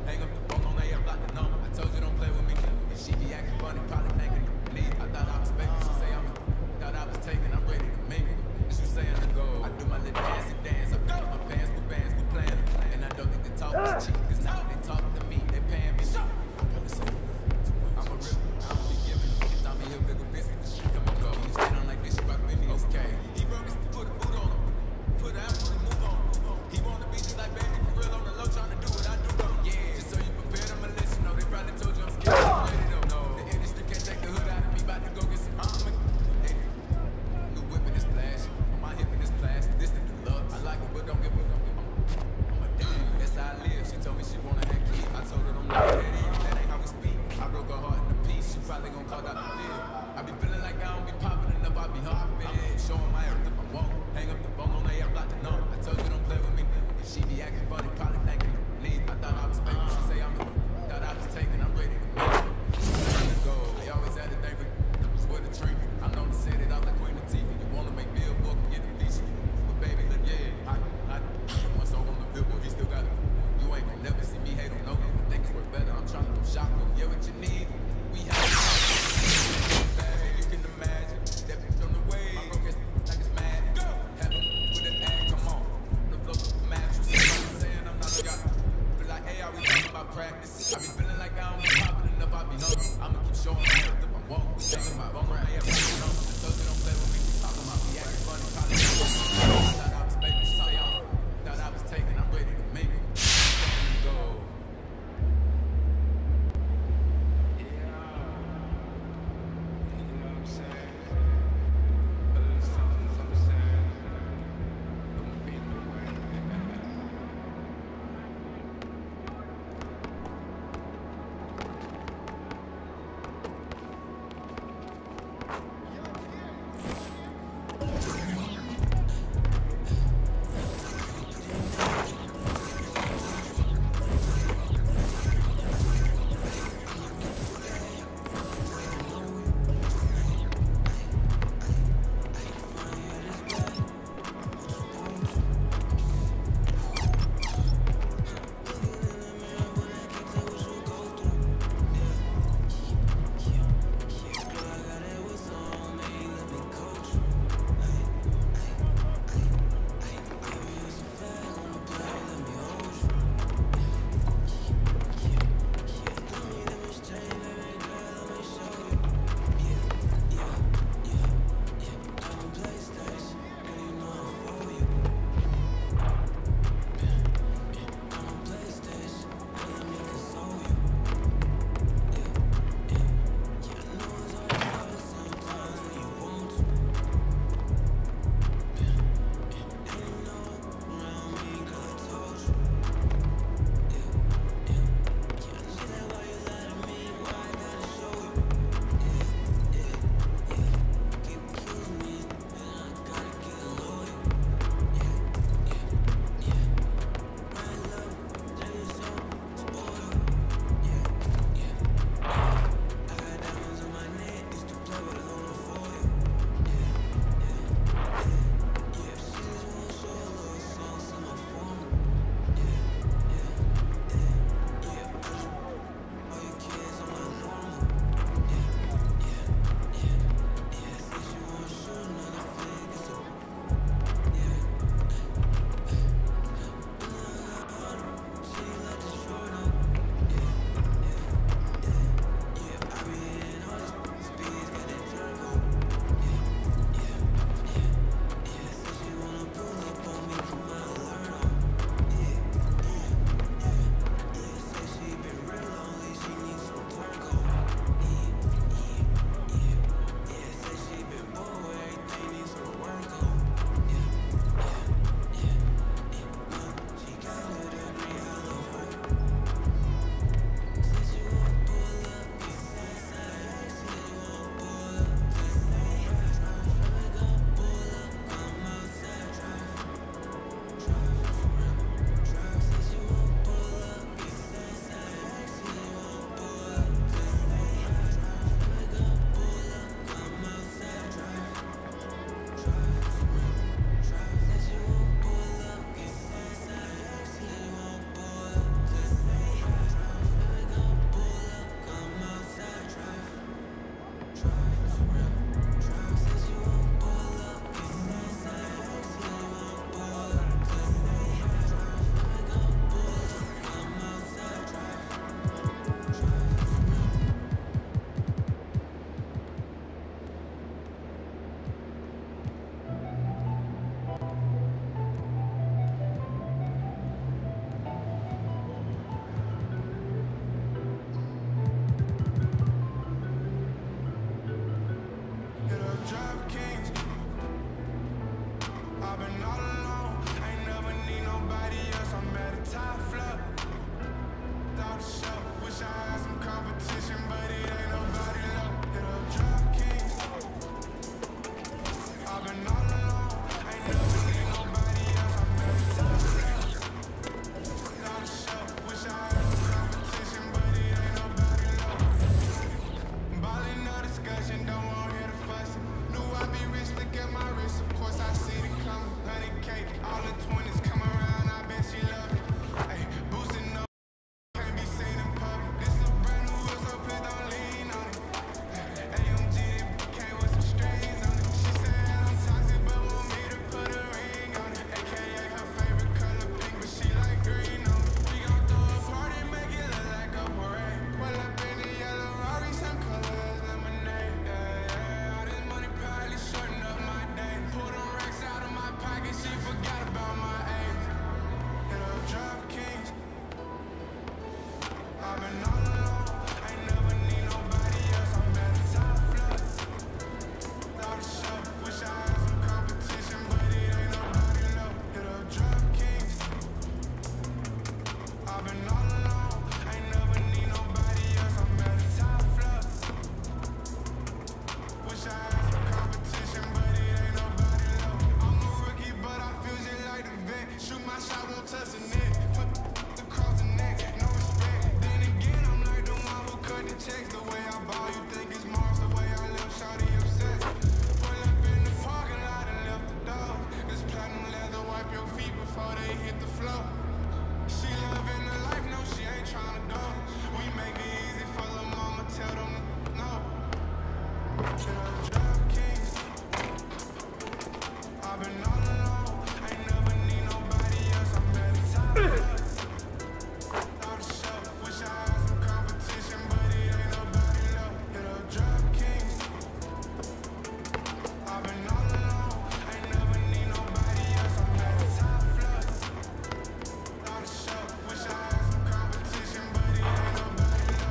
Hang up the phone on A, I block the number. I told you don't play with me. If she be acting funny, probably thinking me. I thought I was faking. She say thought I was taking. I'm ready to make it. She saying to go. I do my little dancey dance. I pick up my pants with bands, we playing. And I don't think the talk is cheap. Cause now they talk to me, they paying me. I'm gonna say I'm a real. I don't be giving. Tommy Hilfiger biscuit. She come and go. You stand on like this, you rock with me. Okay. He broke his put a boot on him. Put an apple and move on. He wanna be just like baby for real on the low, trying to do what I do though. Yeah. Just so you prepared, I'ma let you know. They probably told you I'm scared. I'm ready though. No. The industry can't take the hood out of me. About to go get some armor. Hey. New whip in this flash. On my hip in this plastic. This the deluxe. I like it, but don't give a fuck. I'm a damn. That's how I live. She told me she wanna have kids. I told her don't know that either. That ain't how we speak. I broke her heart in a piece. She probably gon' call out the field. I be feeling like I don't be popping enough. I be hopping. Showing my earth if I won't. Hang up the phone on A, I block the number. I told you don't play with me. If she be acting funny, probably thinking me. I thought I was faking. She say thought I was taking. I'm ready to make it. Trying to go. They always had to thank for the treat. I'm known to set it out like Queen Latifah. You wanna make Billboard, get the feature. But baby, look, yeah, I one song on the Billboard, he still got it. You ain't gonna never see me hate on no one. I think it's worth better. I'm trying to go shop with you. Yeah, what you need, we have it. You can imagine that bitch on the way. My broke ass like it's mad. Have him with an ad, come on. The flow with the mattress. I'm saying I'm not a guy. Feel like, hey, I be talking about practice. I be feeling like I don't be popping enough. I be hungry. I'ma keep showing my health if I won't. Taking my phone right here. I told you don't play with me. Talking about me acting funny. Probably thought I was faking. She say thought I was taking. I'm ready to make it. Go. my wrist, of course I see it coming. 100K, all the 20s come around, I bet she love it. Ay, boosting up, can't be seen in public. This is brand new, so please don't lean on it. AMG, came with some strings on it. She said I'm toxic, but want me to put a ring on it. AKA her favorite color pink, but she like green on it. We gon' throw a party, make it look like a parade. Pull up in the yellow Rari, some colors lemonade. All this money probably shorten up my day. Pull them racks out of my pocket, she forgot about my age. Hit up Drop Kings. I've been all alone, ain't never need nobody else. I'm at the top floor. Thought the show, wish I had some competition, but it ain't nobody low. Hit up Drop Kings. I've been all alone, ain't never need nobody else. I'm at the top floor. Wish I had some competition, but it ain't nobody low. I'm a rookie, but I feel just like the vet. Shoot my shot, won't touch the net. Put across the neck, no respect. Then again, I'm like the one who cut the checks. The way I ball, you think it's Mars. The way I live, shawty obsessed. Pull up in the parking lot and left the door. This platinum leather, wipe your feet before they hit the floor. She loving the life, no, she ain't tryna go. We make it easy for the mama, tell them no. Drop Kings. I've been all alone, ain't never need nobody else. I'm at the top floor. Thought the show, wish I had some competition, but it ain't nobody low. Hit up Drop Kings. I've been all alone, ain't never need nobody else. I'm at the top floor. Thought the show, wish I had some competition, but it ain't nobody low.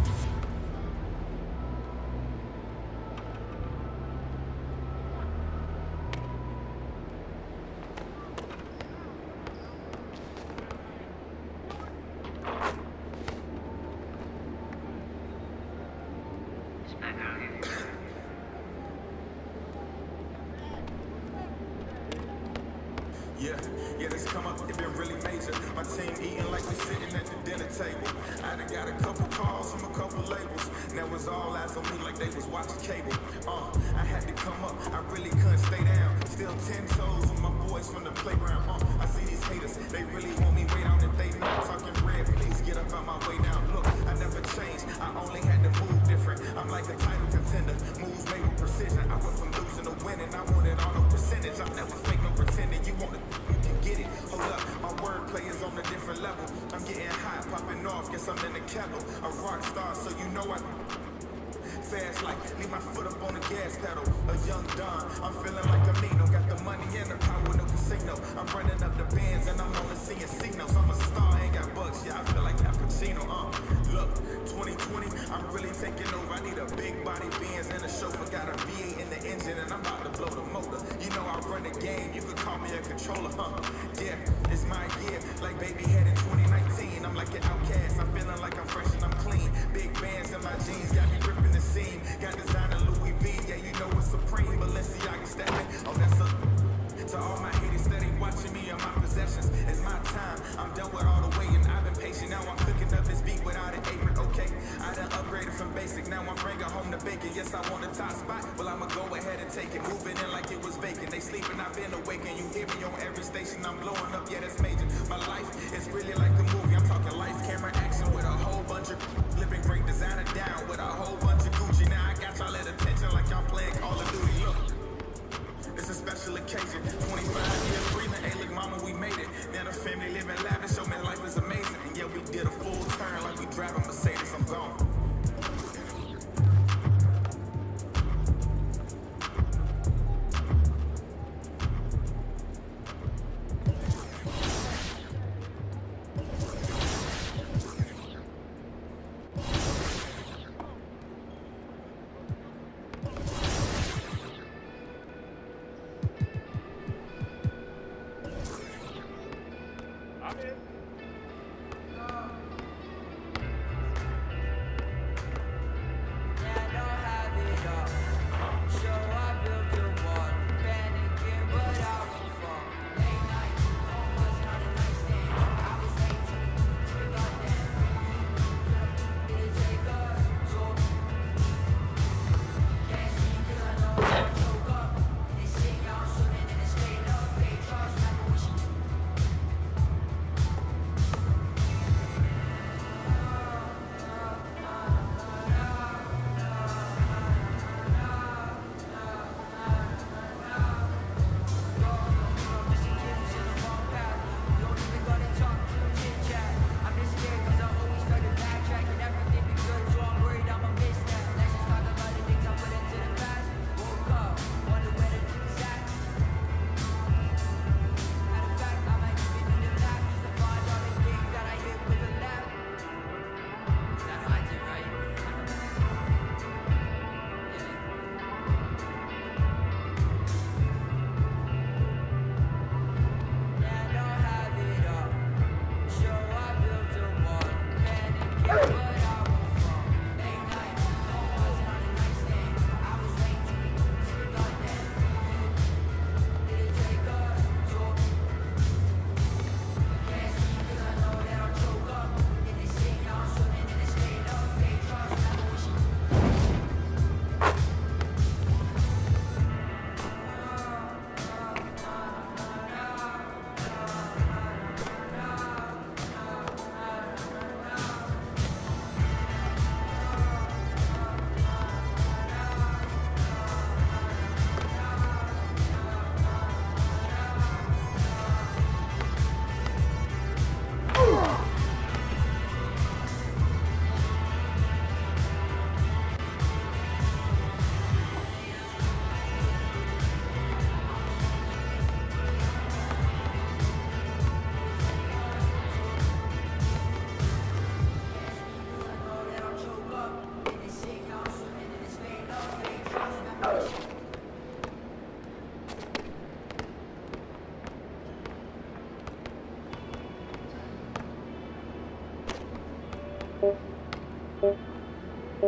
Yeah, this come up, it been really major. My team eating like we sitting at the dinner table. I done got a couple calls from a couple labels. Now it's all eyes on me like they was watching cable. I had to come up, I really couldn't stay down. Still 10 toes with my boys from the playground. I see these haters, they really want me way down if they know I'm talking red. Please get up out my way now. Look, I never changed, I only had to move different. I'm like a title contender, moves made with precision. I went from losing to winning, I wanted all the percentage. I'm never fake, no pretending. You want it, you can get it. Hold up, my wordplay is on a different level. I'm getting hot, popping off, guess I'm in the kettle. A rock star, so you know I fast like leave my foot up on the gas pedal. A young Don, I'm feeling like a Nino. Got the money and the power, no casino. I'm running up the bands and I'm only seeing signals. I'm a star, ain't got bucks, yeah, I feel like Al Pacino. Look, 2020, I'm really taking over. I need a big body Benz and a chauffeur. Got a V8 in the engine and I'm about to blow the motor. You know I run the game, you could call me a controller, Yeah, it's my year, like baby head in 2019. I'm like an outcast, I'm feeling like I'm fresh and I'm clean. Big bands in my jeans, got me ripping the scene. Got designer Louis V, yeah, you know it's supreme. Balenciaga stepping, oh that's a. To all my haters steady watching me on my possessions. It's my time, I'm done with all the waiting. I've been patient, now I'm cooking up this beat without an apron, okay. I done upgraded from basic, now I'm bringing home the bacon. Yes, I want a top spot, well I'ma go ahead and take it. Moving in like it was vacant. They sleeping, I've been awakened. You hear me on every station, I'm blowing up, yeah that's major. My life is really like a movie. I'm talking lights, camera, action with a whole bunch of living great designer down with a whole bunch of Gucci. Now I got y'all at attention like y'all playing Call of Duty. Look, it's a special occasion. 25 years breathing, hey look mama, we made it. Now the family living lavish, show me life is amazing. And yeah, we did a full turn like we driving Mercedes. I'm gone.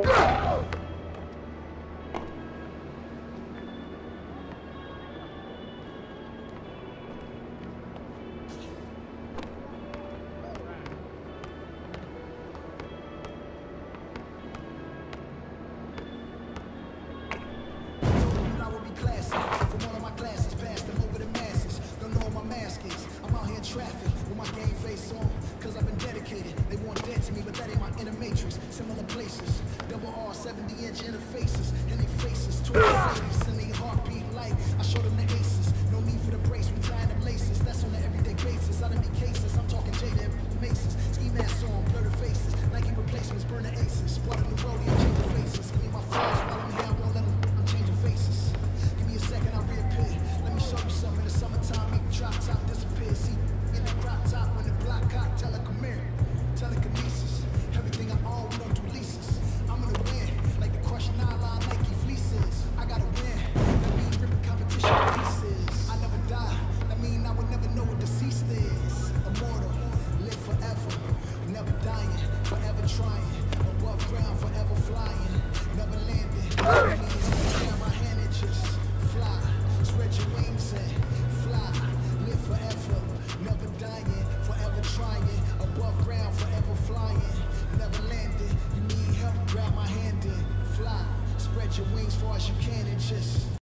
Traffic with my game face on, cause I've been dedicated. They want dead to me, but that ain't my inner matrix. Similar places, double R, 70-inch interfaces, and they faces, 20